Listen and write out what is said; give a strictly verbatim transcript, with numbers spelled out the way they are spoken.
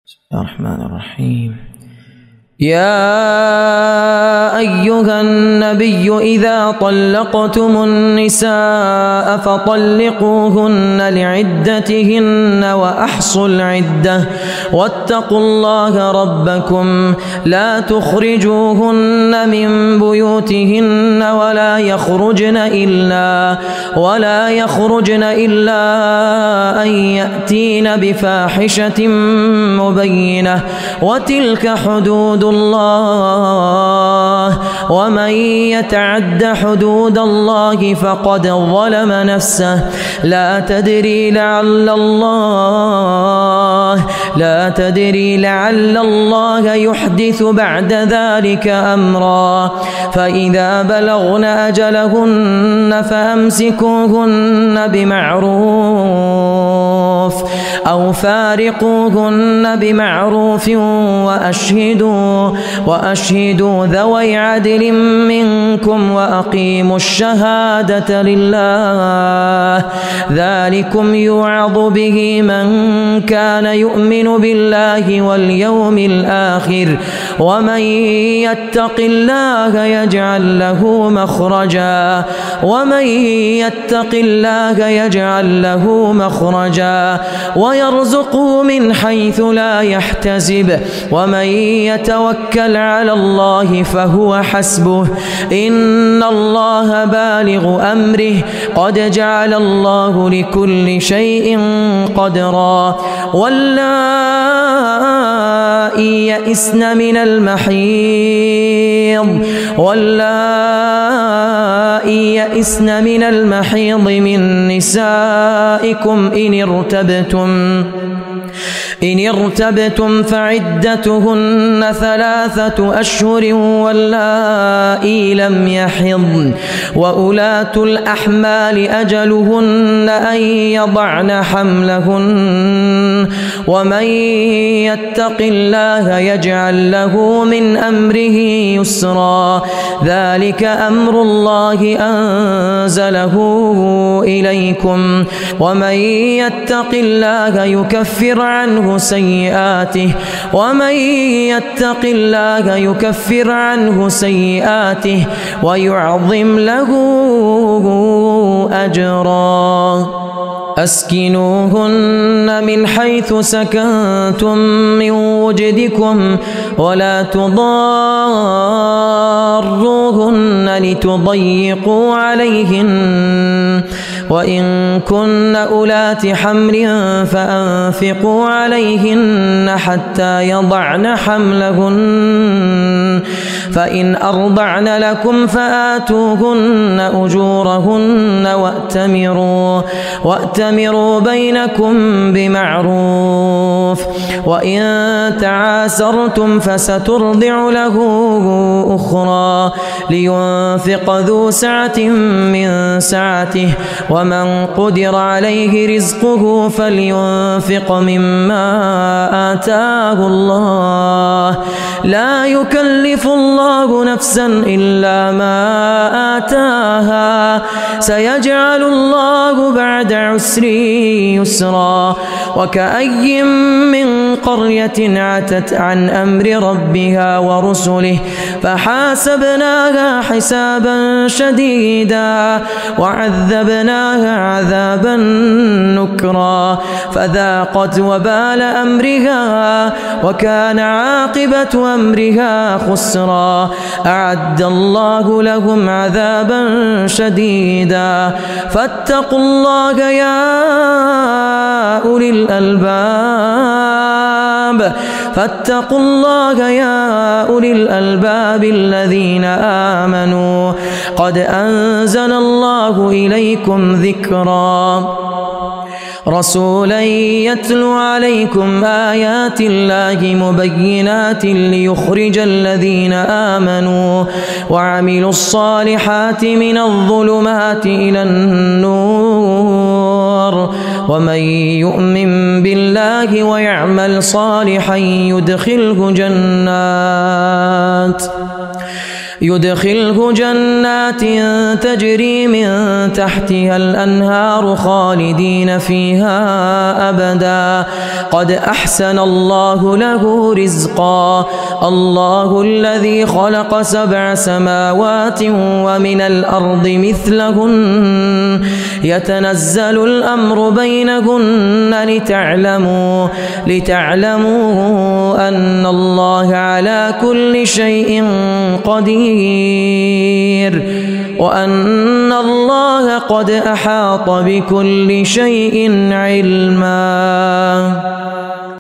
بسم الله الرحمن الرحيم. يا أيها النبي إذا طلقتم النساء فطلقوهن لعدتهن وأحصوا العدة واتقوا الله ربكم لا تخرجوهن من بيوتهن ولا يخرجن إلا ولا يخرجن إلا أن يأتين بفاحشة مبينة وتلك حدود الله ومن يتعد حدود الله فقد ظلم نفسه لا تدري لعل الله لا تدري لعل الله يحدث بعد ذلك أمرا فإذا بلغن أجلهن فأمسكوهن بمعروف أو فارقوهن بمعروف وأشهدوا وأشهدوا ذوي عدل منكم وأقيموا الشهادة لله ذلكم يوعظ به من كان يؤمن بالله واليوم الآخر ومن يتق الله يجعل له مخرجا ومن يتق الله يجعل له مخرجا ويرزقه من حيث لا يحتسب ومن يتوكل على الله فهو حسبه إن الله بالغ أمره قد جعل الله لكل شيء قدرا واللائي يئسن من المحيض واللائي يئسن من المحيض من نسائكم إن ارتبتم إن ارتبتم فعدتهن ثلاثة أشهر واللائي لم يحضن وأولاة الأحمال أجلهن أن يضعن حملهن ومن يتق الله يجعل له من أمره يسرا ذلك أمر الله أنزله إليكم ومن يتق الله يكفر عنه سيئاته ومن يتق الله يكفر عنه سيئاته ويعظم له أجرا أسكنوهن من حيث سكنتم من وجدكم ولا تضاروهن لتضيقوا عليهن وإن كن أولات حمل فأنفقوا عليهن حتى يضعن حملهن فإن أرضعن لكم فآتوهن أجورهن وأتمروا وأتمروا بينكم بمعروف وإن تعاسرتم فسترضع له أخرى لينفق ذو سعة من سعته ومن قدر عليه رزقه فلينفق مما آتاه الله لا يكلف الله نفسا إلا ما آتاها سيجعل الله بعد عسر يسرا وكأي من قرية عتت عن أمر ربها ورسله فحاسبناها حسابا شديدا وعذبناها عذابا نكرا فذاقت وبال أمرها وكان عاقبة أمرها خسرا أعد الله لهم عذابا شديدا فاتقوا الله يا أولي الألباب فاتقوا الله يا أولي الألباب الذين آمنوا قد أنزل الله إليكم ذكرا رسولا يتلو عليكم آيات الله مبينات ليخرج الذين آمنوا وعملوا الصالحات من الظلمات إلى النور ومن يؤمن بالله ويعمل صالحا يدخله جنات يدخله جنات تجري من تحتها الأنهار خالدين فيها أبدا قد أحسن الله له رزقا الله الذي خلق سبع سماوات ومن الأرض مثلهن يتنزل الأمر بينهن لتعلموا لتعلموا أن الله على كل شيء قدير وأن الله قد أحاط بكل شيء علما.